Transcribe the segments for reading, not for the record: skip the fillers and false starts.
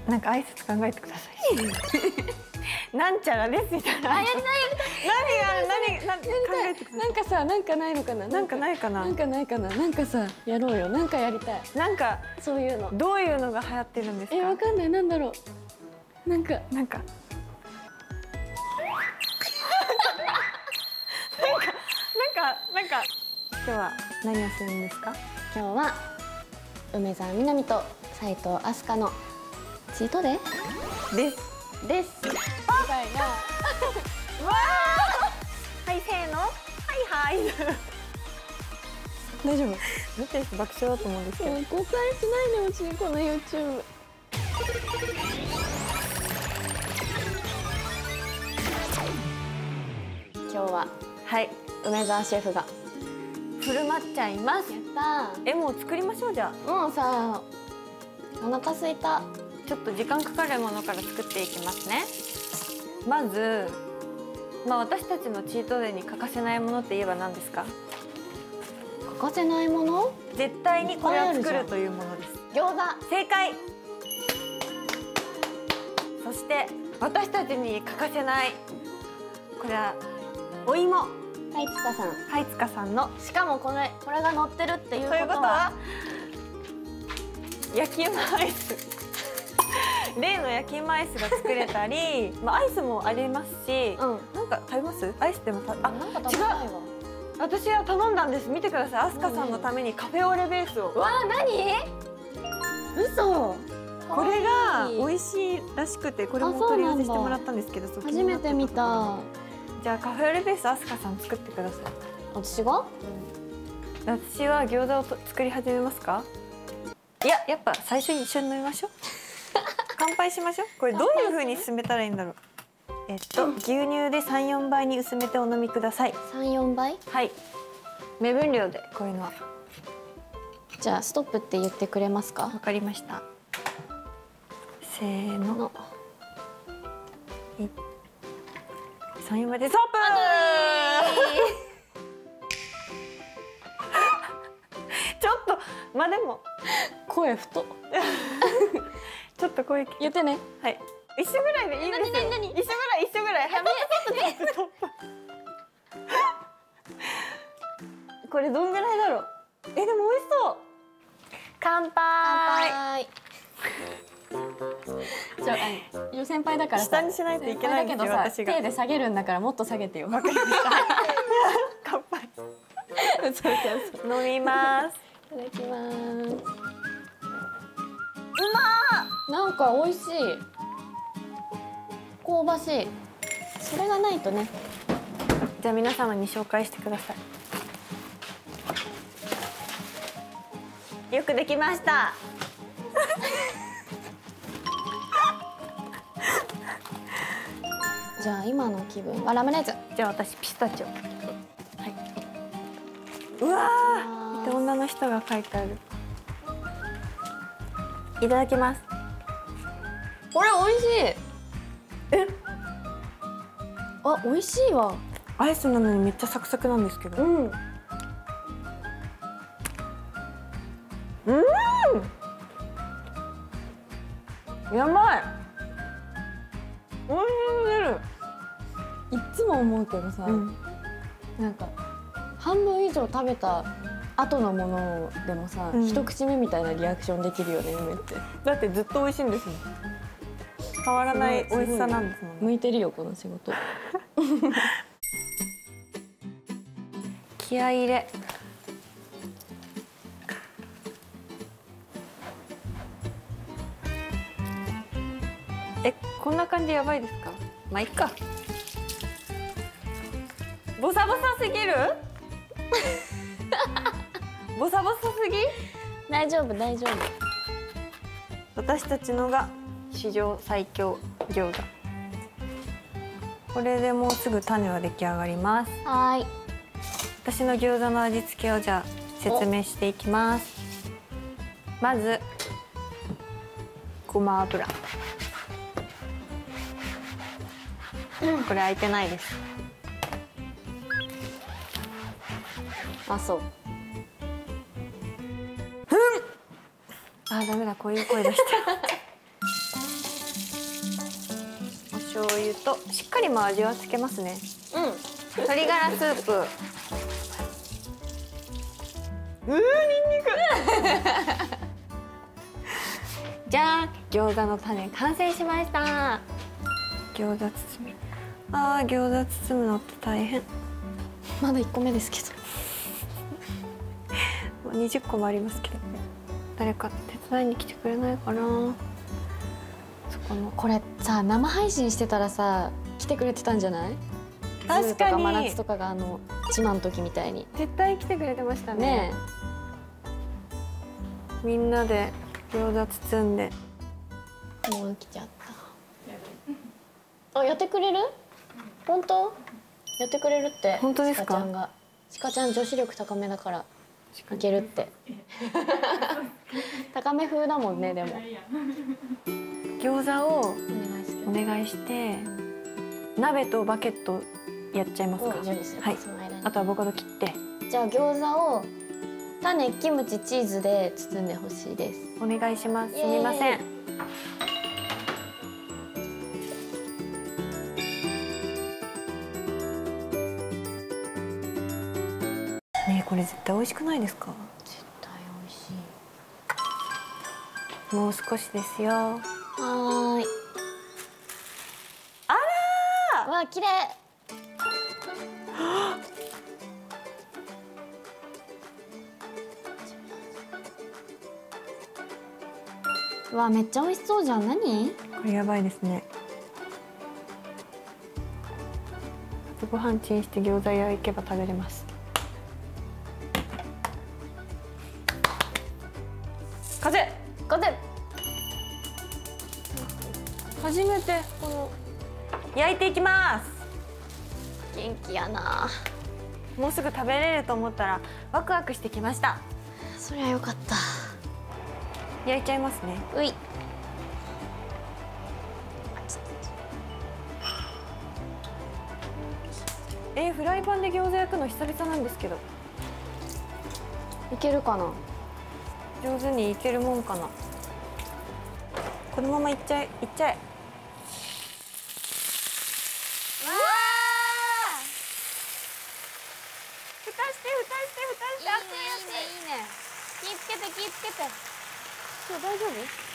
なんか挨拶考えてください。なんちゃらですみたいな。 あ、やりたい。 何考えてください。 なんかさ、なんかないのかな。 なんかないかな。 なんかないかな。なんかさ、やろうよ。なんかやりたい。 なんかそういうの。 どういうのが流行ってるんですか。 わかんない。なんだろう。なんか。 今日は何をするんですか。 今日は梅澤美波と斉藤飛鳥のチートデーです。みたいな。 わー。はいせーの。はいはい。 大丈夫。 見てる人爆笑だと思うんですけど。 誤解しないでほしい、この YouTube。今日ははい梅澤シェフが振る舞っちゃいます。 やったもう作りましょう。じゃあもうさ、お腹すいた。 ちょっと時間かかるものから作っていきますね。まず、私たちのチートデーに欠かせないものって言えば何ですか。 欠かせないもの？ 絶対にこれを作るというものです。 餃子。 正解。そして私たちに欠かせないこれはお芋。 はい、塚さん。 はい、塚さんの。 しかもこれが乗ってるっていうことは焼き芋アイス。例の焼き芋アイスが作れたり、アイスもありますし、なんか食べます？アイスでもなんか食べたいわ。 私は頼んだんです。見てください。飛鳥さんのためにカフェオレベースを。 わあ、何？嘘。 これが美味しいらしくて、これも取り寄せしてもらったんですけど、 初めて見た。 じゃあカフェオレベース飛鳥さん作ってください。 私が？ 私は餃子を作り始めますか？いや、やっぱ最初に一緒に飲みましょう。乾杯しましょう。これどういう風に進めたらいいんだろう。牛乳で3、4倍に薄めてお飲みください。 3、4倍？ はい。目分量でこういうのは。 じゃあストップって言ってくれますか？ わかりました。せーの。3、4倍でストップ。ちょっとでも声太。 ちょっと声言ってね。 はい。一緒ぐらいでいいんですよ。一緒ぐらい。やべえ。これどんぐらいだろう。でも美味しそう。乾杯。 先輩だから下にしないといけないんですよ。私が手で下げるんだからもっと下げてよ。 わかりました。乾杯。飲みます。 いただきます。 うまなんか美味しい。香ばしい。それがないとね。 じゃあ皆様に紹介してください。よくできました。 じゃあ今の気分はラムネーズ。 じゃあ私ピスタチオ。はい。うわー。って女の人が書いてある。いただきます。 これ美味しい。あ、美味しいわ。 アイスなのにめっちゃサクサクなんですけど。やばい。美味しすぎる。 いつも思うけどさ、なんか半分以上食べた後のものでもさ、一口目みたいなリアクションできるよね、梅って。 だってずっと美味しいんですもん。変わらない美味しさなんですもんね。 向いてるよこの仕事。 気合い入れ。こんな感じやばいですか？まあいっか。ボサボサすぎる？ボサボサすぎ？ 大丈夫大丈夫。 私たちのが史上最強餃子。これでもうすぐ種は出来上がります。 はい。 私の餃子の味付けをじゃあ説明していきます。まずごま油。これ開いてないです。 あ、そう。 ダメだ、こういう声出して。 醤油としっかりも味はつけますね。 うん。 鶏ガラスープ。ニンニク。じゃあ餃子の種完成しました。餃子包み。餃子包むのって大変。 まだ1個目ですけど。 20個もありますけど。誰か手伝いに来てくれないかな。そこのこれさ、生配信してたらさ、来てくれてたんじゃない？ 確かに。 真夏とかがチマの時みたいに。 絶対来てくれてましたね。 ねえ。みんなで餃子包んで。 もう来ちゃった。あ、やってくれる？本当？やってくれるって。 本当ですか？ ちかちゃん女子力高めだからいけるって。高め風だもんね。でも餃子をお願いして、鍋とバケットやっちゃいますか？はい。あとはアボカド切って。 じゃあ餃子を種、キムチ、チーズで包んでほしいです。 お願いします。すみません。ねえ、これ絶対美味しくないですか？ 絶対美味しい。もう少しですよ。はーい。 あらー。 わ、綺麗。わ、めっちゃ美味しそうじゃん。何？ これやばいですね。ご飯チンして餃子焼けば食べれます。風。初めてこの焼いていきます。 元気やな。 もうすぐ食べれると思ったらワクワクしてきました。 そりゃよかった。 焼いちゃいますね。 うい。 フライパンで餃子焼くの久々なんですけど。 いけるかな。 上手にいけるもんかな。このままいっちゃえ。 わあ。 蓋して。熱いやつ。 いいね。気ぃつけて。今日大丈夫？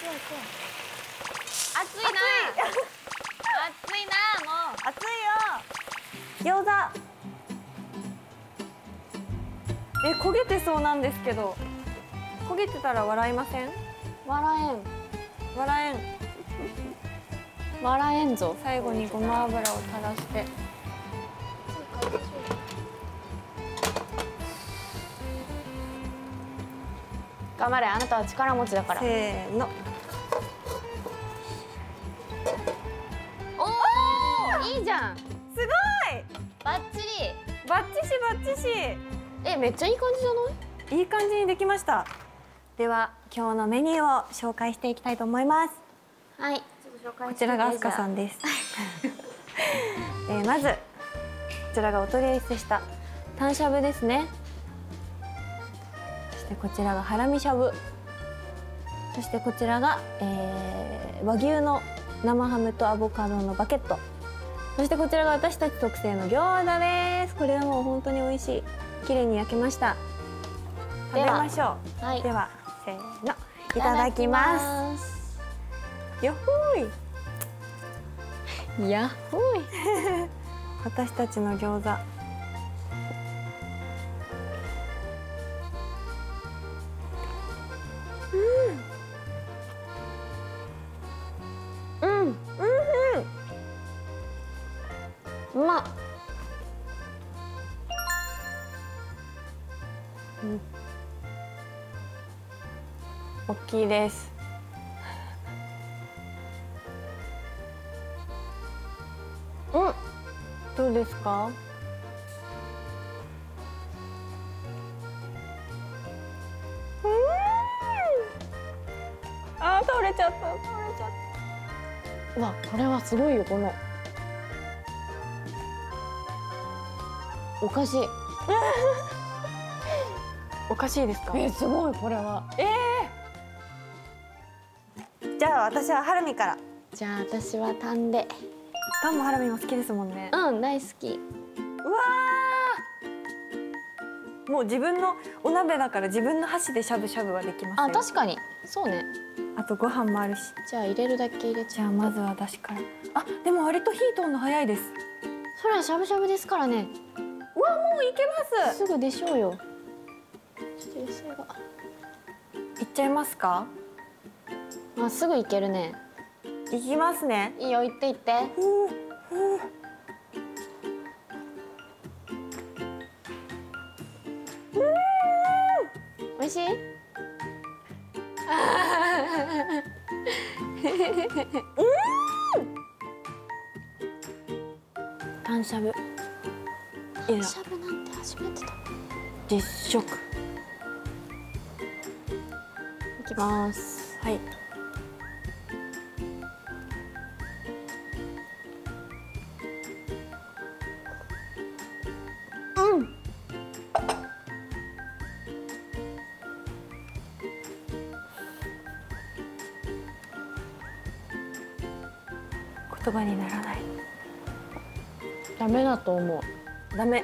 熱いな。もう。 熱いよ。餃子。焦げてそうなんですけど。焦げてたら笑いません？ 笑えんぞ。 最後にごま油を垂らして。 頑張れ、あなたは力持ちだから。 せーの。 おお、いいじゃん。 すごい。 バッチリ。 バッチシ。 めっちゃいい感じじゃない？ いい感じにできました。では今日のメニューを紹介していきたいと思います。 はい。 こちらがあすかさんです。まずこちらがお取り寄せしたタンしゃぶですね。そしてこちらがハラミしゃぶ。そしてこちらが、和牛の生ハムとアボカドのバケット。そしてこちらが私たち特製の餃子です。これはもう本当に美味しい。綺麗に焼けました。食べましょう。ではせーの、いただきます。やっほーい。私たちの餃子。 うまっ。 大きいです。どうですか？倒れちゃった。 うわ、これはすごいよ。このおかしい。 おかしいですか？ すごい、これは。 じゃあ私はハルミから。 じゃあ私はタンで。 タンもハラミも好きですもんね。 うん大好き。 うわー、もう自分のお鍋だから自分の箸でしゃぶしゃぶはできますよ。 あ確かにそうね。 あとご飯もあるし。 じゃあ入れるだけ入れちゃう。 じゃあまずはだしから。あ、でも割と火通るの早いです。 それはしゃぶしゃぶですからね。 うわ、もういけます。 すぐでしょうよ。ちょっと野菜が。 いっちゃいますか。 あすぐいけるね。 いきますね。 いいよ行って行って。美味しい？ タンしゃぶ。 タンしゃぶなんて初めてだ。 実食。 いきます。 はい。 うん。 言葉にならない。 ダメだと思う。 ダメ。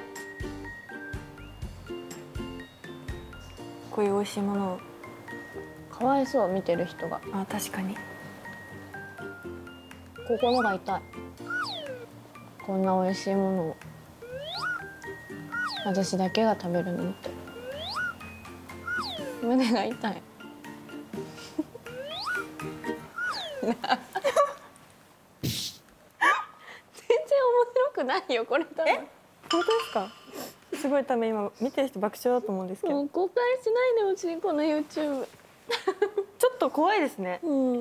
こういう美味しいものを。 かわいそう見てる人が。 あ、確かに。 心が痛い。こんな美味しいものを私だけが食べるなんて。胸が痛い。全然面白くないよこれ多分。 本当ですか。すごいため今見てる人爆笑だと思うんですけど。 もう公開しないでほしいこの YouTube。 ちょっと怖いですね。 うん。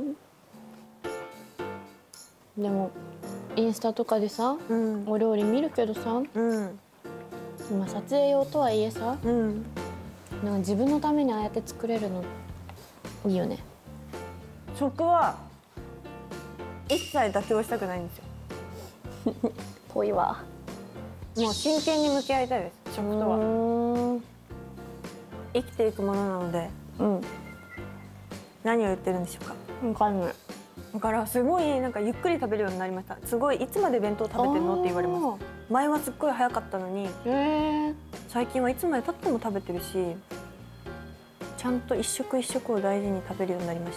でもインスタとかでさ、 うん、 お料理見るけどさ、 うん、 今撮影用とはいえさ、 うん、 なんか自分のためにああやって作れるのいいよね。 食は一切妥協したくないんですよ。 ぽいわ。 もう真剣に向き合いたいです。食とは生きていくものなので。 うん。 何を言ってるんでしょうか。 わかんない。 だからすごいなんかゆっくり食べるようになりました。すごいいつまで弁当食べてるのって言われます。前はすっごい早かったのに、最近はいつまで経っても食べてるし、ちゃんと一食一食を大事に食べるようになりました。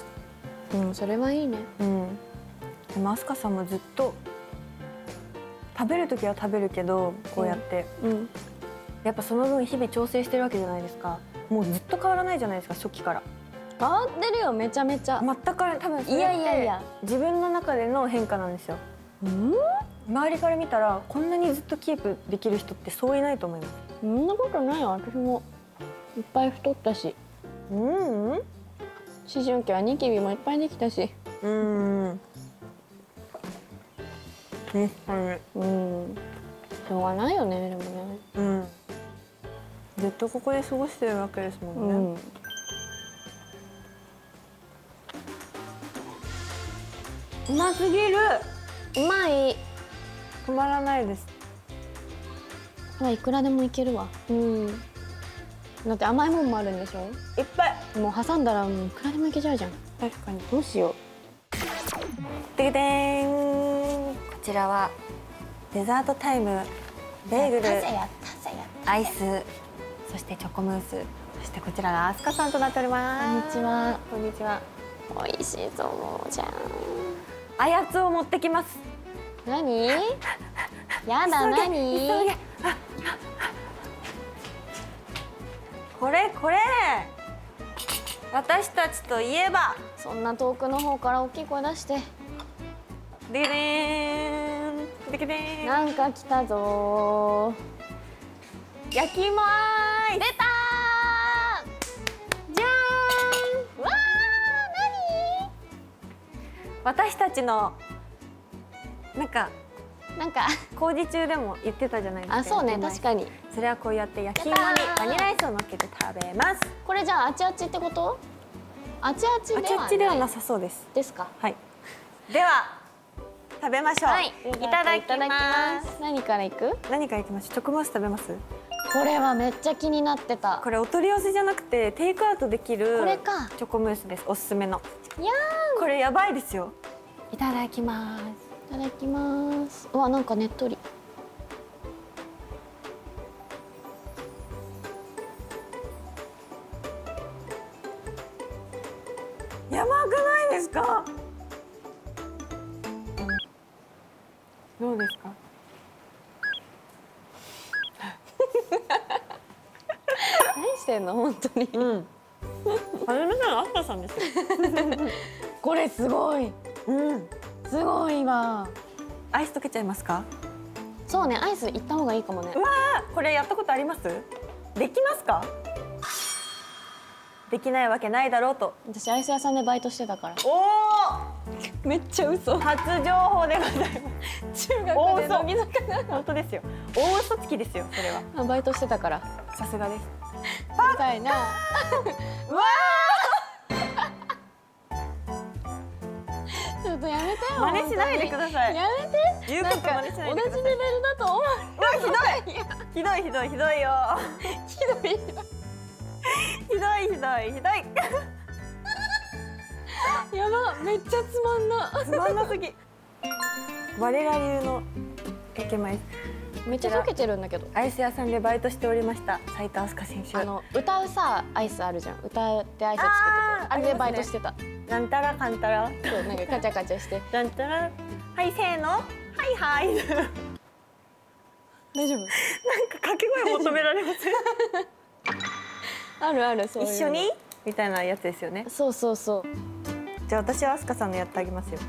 うん、それはいいね。 うん。でも飛鳥さんもずっと食べる時は食べるけどこうやって、 うん、 やっぱその分日々調整してるわけじゃないですか。もうずっと変わらないじゃないですか、初期から。 変わってるよめちゃめちゃ。 全く多分それって自分の中での変化なんですよ。周りから見たらこんなにずっとキープできる人ってそういないと思います。 そんなことないよ。私もいっぱい太ったし、思春期はニキビもいっぱいできたし。しょうがないよね。でもね、 ずっとここで過ごしてるわけですもんね。うますぎる。 うまい。 止まらないです。 いくらでもいけるわ。だって甘いもんもあるんでしょ。 いっぱい。 もう挟んだらもういくらでもいけちゃうじゃん。 確かに。 どうしよう。 てけてーん。こちらはデザートタイム。ベーグル、アイス、そしてチョコムース、そしてこちらが飛鳥さんとなっております。 こんにちは。 こんにちは。 美味しいと思うじゃん。 あやつを持ってきます。 何？やだ何？ これこれ。私たちといえば。 そんな遠くの方から大きい声出して。 でけでーん。でけでーん。 なんか来たぞー。 焼きまーす。 出たー。じゃーん。わー、何？ 私たちのなんか工事中でも言ってたじゃないですか。 あ、そうね、確かに。 それはこうやって焼き芋にバニラアイスを乗っけて食べます。 これじゃああちあちってこと？あちあちではない。 あちあちではなさそうです。 ですか。 はい。では食べましょう。 はい。 いただきます。 何からいく？ 何からいきましょう。チョコムース食べます？ これはめっちゃ気になってた。 これお取り寄せじゃなくてテイクアウトできるこれか。 チョコムースです。おすすめの。 やーん。 これやばいですよ。いただきます。 いただきます。うわ、なんかねっとり。 やばくないですか？どうですか？ 何してんの本当に。 うん。初めてのアスカさんですよ。 これすごい。 うん。 すごいわ。 アイス溶けちゃいますか？ そうね、アイス行った方がいいかもね。 うわー、これやったことあります？できますか？できないわけないだろうと。 私アイス屋さんでバイトしてたから。 おめっちゃ嘘。 お、初情報でございます。 中学で乃木坂本当ですよ。大嘘つきですよ、それは。 な。バイトしてたから。 さすがです。 うるさいな。 うわちょっとやめてよ。 ー、真似しないでください。 やめて。 言うこと真似しないでください。 同じレベルだと思う。 うわ、ひどいひどいひどいよ。 ひどい。 ひどいひどいひどい。 やば、めっちゃつまんな。 つまんなすぎ。我ら流の焼き米。 めっちゃ溶けてるんだけど。 アイス屋さんでバイトしておりました斉藤飛鳥選手。 歌うさアイスあるじゃん。歌ってアイス作ってて、あれでバイトしてた。 なんたらかんたら。 そう、なんかカチャカチャして。 なんたら、はいせーの、はいはい。なんか大丈夫？ 掛け声求められません？ あるある、そういうの。 一緒にみたいなやつですよね。 そうそうそう。 じゃあ私は飛鳥さんのやってあげますよ。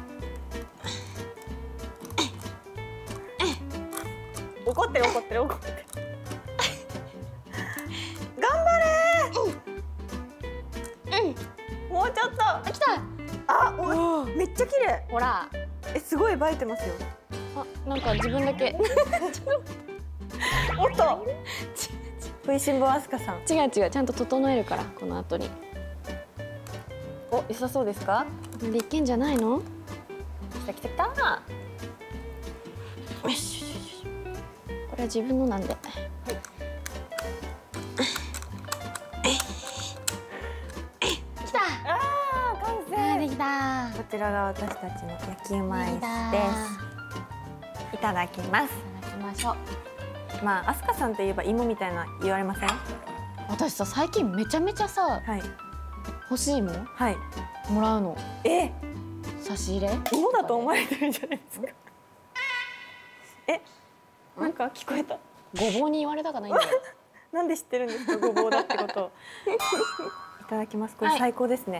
怒ってる怒ってる怒ってる。頑張れー。もうちょっと。 あ、来た。 あ、お、めっちゃ綺麗。 ほら。 すごい映えてますよ。 あ、なんか自分だけ。 おっと。食いしん坊飛鳥さん。 違う違う、ちゃんと整えるからこの後に。 お、良さそうですか？ でいけんじゃないの？ 来た来た来た。 よし。これは自分のなんで。来た。 ああ、完成。 できた。 こちらが私たちの焼き米です。いただきます。 いただきましょう。 まあ、飛鳥さんといえば芋みたいな言われません？ 私さ、最近めちゃめちゃさ、 はい。 欲しいもんはい。 もらうの。差し入れ？ 芋だと思われてるんじゃないですか。なんか聞こえた。 ごぼうに言われたかないんだよ。 なんで知ってるんですか、ごぼうだってことを。いただきます。これ最高ですね。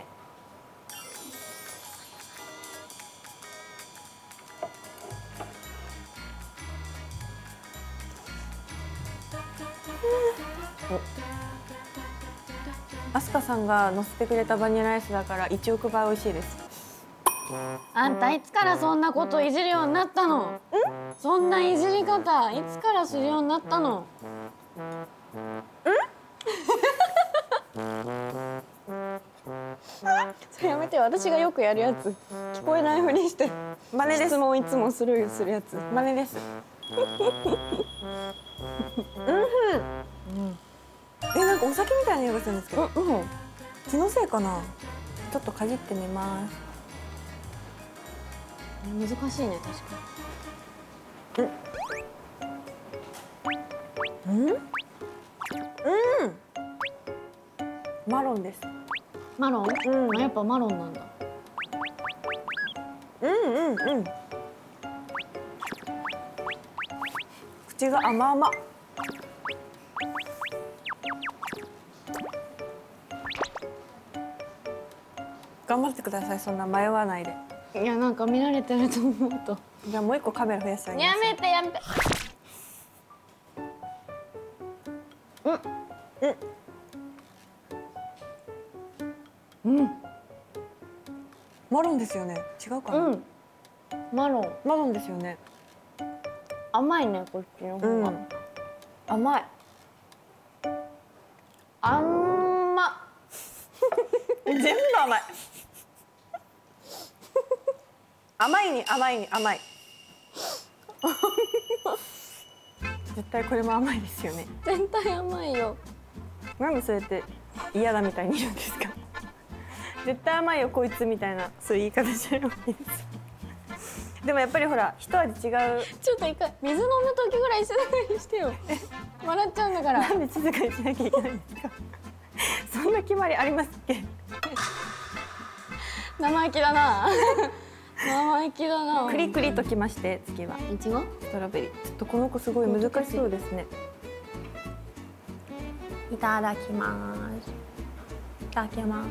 飛鳥さんが乗せてくれたバニラアイスだから1億倍美味しいです。 あんたいつからそんなこといじるようになったの？そんないじり方いつからするようになったの？それやめてよ。私がよくやるやつ。聞こえないふりして真似です。 質問いつもスルーするやつ。 真似です。なんかお酒みたいな匂いがするんですけど。気のせいかな。ちょっとかじってみます。 難しいね、確かに。マロンです。 マロン？やっぱマロンなんだ。 口が甘々。頑張ってください。そんな迷わないで。 いや、なんか見られてると思うと。 じゃあもう一個カメラ増やしてあげます。 やめてやめて。 マロンですよね。違うかな。 マロン。 マロンですよね。 甘いね、こっちの方が。 甘い。全部甘い。甘いに甘いに甘い。絶対これも甘いですよね。 絶対甘いよ。 なんでそうやって嫌だみたいに言うんですか。絶対甘いよこいつみたいな、そういう言い方じゃないです。 でもやっぱりほら一味違う。 ちょっと一回水飲む時ぐらい静かにしてよ。笑っちゃうんだから。 なんで静かにしなきゃいけないんですか。そんな決まりありますっけ。 生意気だな。生意気だな。 クリクリときまして、次はいちごストロベリー。ちょっとこの子すごい難しそうですね。いただきます。いただきます。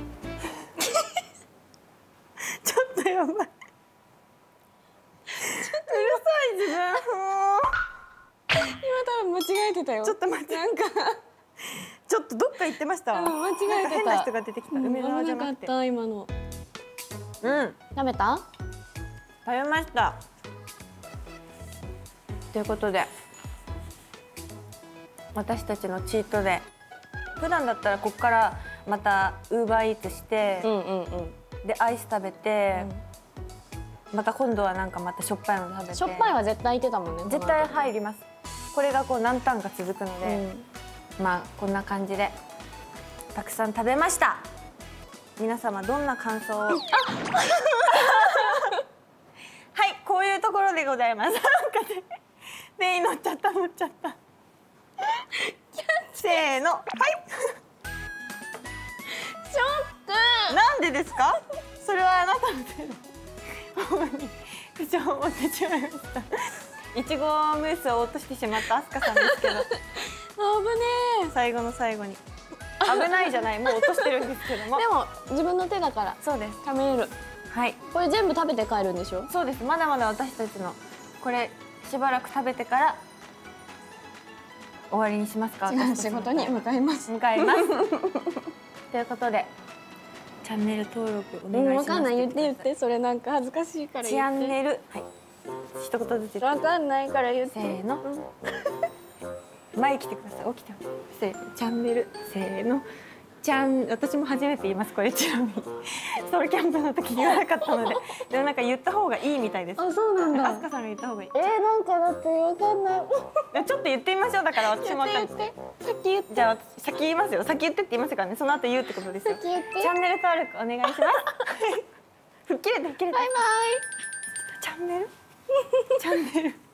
ちょっとやばい。うるさい自分。 今多分間違えてたよ。 ちょっと待って。 なんかちょっとどっか行ってました。 間違えてた。 変な人が出てきた。梅沢じゃなくて。 危なかった今の。 うん。 食べた？ 食べました。ということで、私たちのチートデイ。普段だったらここからまたウーバーイーツして、でアイス食べて、また今度はなんかまたしょっぱいの食べて。 しょっぱいは絶対言ってたもんね。 絶対入ります。これがこう何ターンか続くので、まあこんな感じでたくさん食べました。皆様どんな感想を？はい、こういうところでございます。なんかで乗っちゃった。せーの、はい。 ちょっと。 なんでですか？それはあなたのせいだ。ほんまに不調を持ってしまいました。いちごムースを落としてしまったあすかさんですけど。 危ねえ。 最後の最後に。危ないじゃない、もう落としてるんですけども。 でも自分の手だから。 そうです。 食べれる。 はい。 これ全部食べて帰るんでしょ？ そうです。まだまだ私たちのこれしばらく食べてから終わりにしますか。 違う仕事に向かいます。 向かいます。ということでチャンネル登録お願いします。 わかんない、言ってそれなんか恥ずかしいから言って。 チャンネル、はい。一言ずつ。 わかんないから言って。 せーの。前来てください。起きて。せーの。チャンネル、せーの。私も初めて言います。これちなみにソロキャンプの時言わなかったので、でもなんか言った方がいいみたいです。 あ、そうなんだ。 あすかさんが言った方がいい。 なんかだってわかんない。 ちょっと言ってみましょう。だから私もわかんない。 言ってさっき言って。 じゃあ先言いますよ。先言ってって言いますからね。その後言うってことですよ。 先言って。 チャンネル登録お願いします。吹っ切れて吹っ切れて。 バイバイ。 チャンネル。